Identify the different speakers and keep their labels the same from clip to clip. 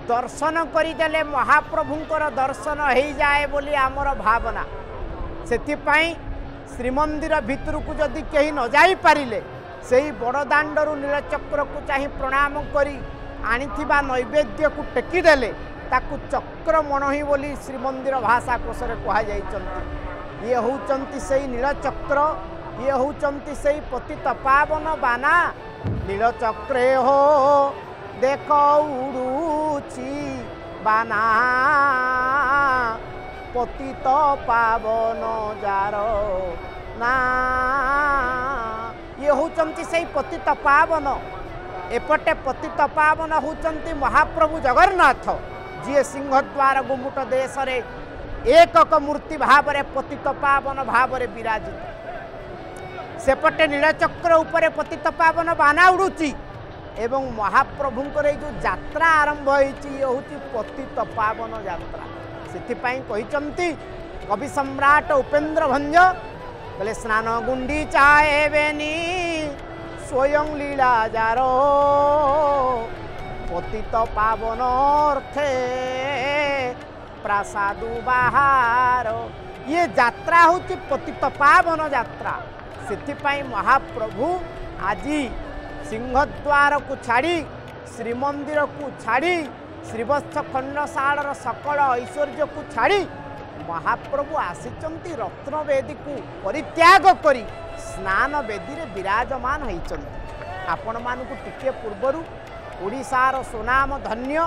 Speaker 1: दर्शन करदेले महाप्रभुंकर दर्शन हो जाए बोली आमर भावना सेथिपाई श्रीमंदिर भितर को जदि कहीं न जाई पारिले सेही बड़दाण्डरू नीलचक्र को चाहे प्रणाम करी आनिथिबा नैवेद्य को टेकीदेले ताकू चक्र मणहि बोली श्रीमंदिर भाषा कोशरे कहा जाइछन्ति। ये होउचन्ति सेही नीलचक्र ये होउचन्ति सेही पतित पावन बाना नीलचक्रे हो देख उड़ुची बाना पतित पावन जार ना ये होउचन्ति सेही पतित पावन एपटे पतित पावन होउचन्ति महाप्रभु जगन्नाथ जी सिंहद्वार गुमुट देश रे एकक मूर्ति भाव पतित पावन भाव विराजित सेपटे नीलचक्र उपरे पतित पावन बाना उड़ुची एवं महाप्रभुंकर जो यात्रा आरंभ होती ये हूँ पतित पावन यात्रा से कही कवि सम्राट उपेन्द्र भंज बोले स्नान गुंडी चाहे बेनी स्वयं लीला जारो पतित पावन अर्थे प्रसादु बाहार ये यात्रा हूँ पतित पावन यात्रा से महाप्रभु आज सिंहद्वार को छाड़ी श्रीमंदिर को छाड़ी श्रीवत्स खंडशाल सकल ऐश्वर्य को छाड़ी महाप्रभु आसिचंती रत्नवेदी को परित्याग करी स्नान वेदी रे विराजमान होइचंती। आपण मानकु टिके पूर्वरु ओडिशार सुनाम धन्य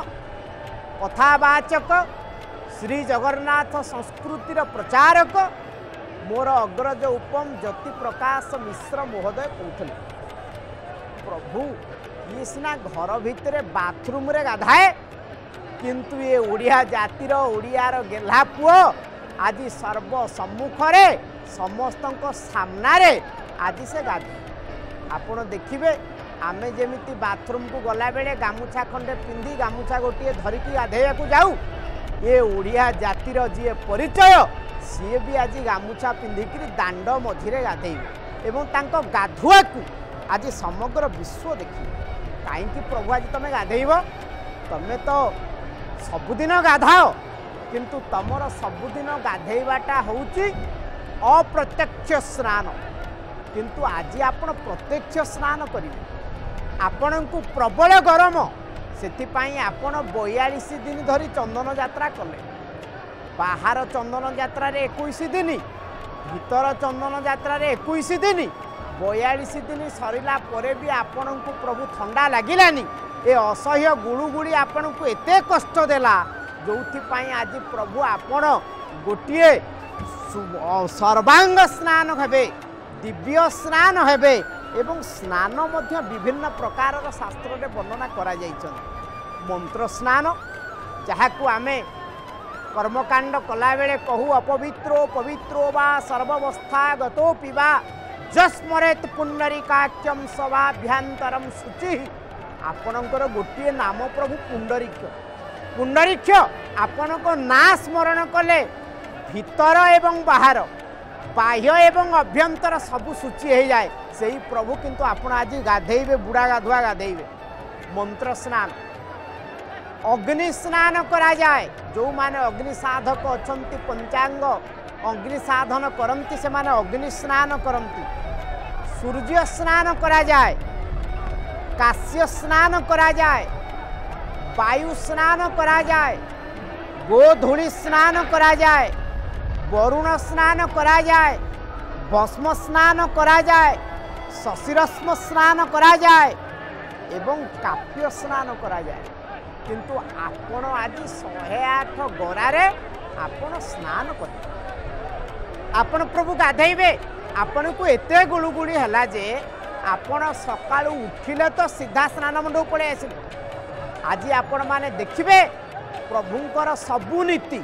Speaker 1: कथावाचक श्री जगन्नाथ संस्कृतिर प्रचारक मोर अग्रज उपम ज्योति प्रकाश मिश्र महोदय कहते प्रभु ये सिना घर भितर बाथरूम रे गाधाए किंतु ये ओडिया जातिर ओडियार गेल्हा पुओ आज सर्व सम्मुख रे समस्त सामना रे आज से गाधे आपण देखिए आमे जेमिति बाथरूम को गला बेले गामुछा खंडे पिंधि गामुछा गोटे धरिकी गाधेया को जाऊ ये ओडिया जातिर जी परिचय सी भी आज गामुछा पिंधिक दांड मझिरे गाधेबे एवं तांको गाधुआ को आज समग्र विश्व देखिए कहीं प्रभु आज तुम गाधेब तुम तो सबुदिन गाधाओ किंतु तुमर सबुदिन गाधेबाटा होउची अप्रत्यक्ष स्नान किंतु आज आपण प्रत्यक्ष स्नान करेंगे आपण को प्रबल गरम से आपण 42 दिन धरी चंदन यात्रा कले बाहर चंदन यात्रा 21 दिन भीतर चंदन यात्रा 21 दिन 42 दिन सरला परे भी आपण को प्रभु ठंडा लगिलानी ए असह्य गुड़ुगुड़ी आपण को एते कष्ट देला जो आज प्रभु आपण गोटे सर्वांग स्नान हेबे दिव्य स्नान हेबे एवं स्नान मध्य विभिन्न प्रकार शास्त्र रे वर्णना करा जाइछन मंत्र स्नान जहाँ को आमे कर्मकांड कला बेले कहू अपवित्रो पवित्रो वा सर्वावस्था गतो पिबा जस्मरेत पुंडरीकाख्यम सवाभ्यंतरम शुचि आपणकर गोटे नाम प्रभु पुंडरीक्ष पुंडरीक्ष आपण को ना स्मरण कले भीतर एवं बाहर बाह्य एवं अभ्यंतर सबु शुचि हो जाए से ही प्रभु किंतु आपण आज गाधेबे बुढ़ा गाधुआ गाधेबे मंत्र स्नान अग्नि स्नान करा जाए जो माने अग्नि साधक अछंती पंचांग अग्नि साधन करंती से माने अग्नि स्नान करंती सूर्य स्नान करा जाए काश्य स्नान करा जाए वायु स्नान करा जाए गोधूली स्नान करा जाए वरुण स्नान करा जाए भस्म स्नान करा जाए शशिरश्म स्नान करा जाए एवं काप्य स्नान करा जाए किंतु आपण आज 108 गरारे आपण स्नान कर आपण प्रभु गाधेबे आपण को एते गुळुगुळी हला जे आपण सकाळू उठिले तो सीधा स्नान मंडप पळे आसिबे आज आपण माने देखिबे प्रभुंकर सबु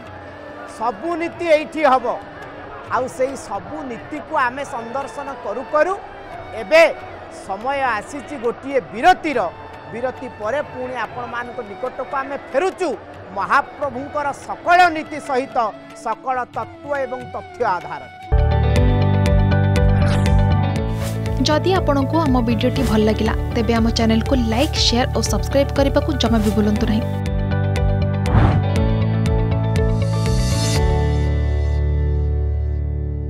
Speaker 1: नीति एठी हबो आउ सेही सबु नीति को आमे संदर्शन करू करू एबे समय आसीची गोटिए विरति परे पुणी आपण मानक निकट को आमे फेरुचु महाप्रभुंकर सकल नीति सहित सकल तत्व एवं तथ्य आधार।
Speaker 2: जदि आपंक आम भिडी भल लगा तेब आम चैनल को लाइक शेयर और सब्सक्राइब करने को जमा भी भूलु नहीं।